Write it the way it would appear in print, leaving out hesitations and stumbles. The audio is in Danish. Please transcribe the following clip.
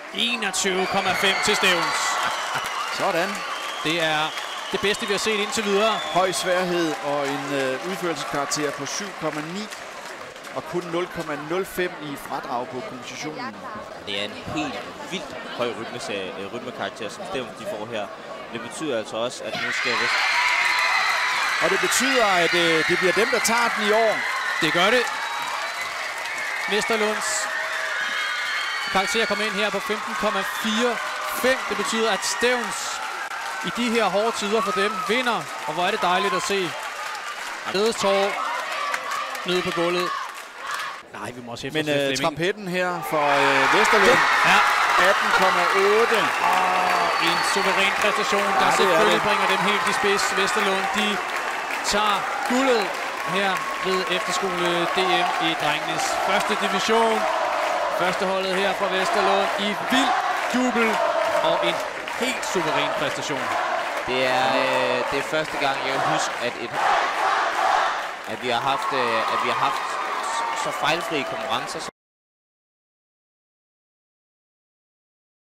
21,5 til Stevns. Sådan. Det er det bedste, vi har set indtil videre. Høj sværhed og en udførelseskarakter på 7,9 og kun 0,05 i fradrag på kompositionen. Det er en helt vildt høj rytmekarakter, som Stevns de får her. Det betyder altså også, at nu skal Og det betyder, at det bliver dem, der tager den i år. Det gør det. Vesterlunds karakter kommer ind her på 15,45. Det betyder, at Stevns i de her hårde tider for dem vinder. Og hvor er det dejligt at se. Glædestår nede på gulvet. Nej, vi må også Men trampetten her for Vesterlund. Ja. 18,8. En suveræn præstation, der selvfølgelig bringer dem helt i spids. Vesterlund, de tager guldet her ved efterskole DM i drengenes første division. Førsteholdet her fra Vesterlund i vild jubel og en helt suveræn præstation. det er første gang, jeg kan huske, at vi har haft så fejlfri konkurrencer.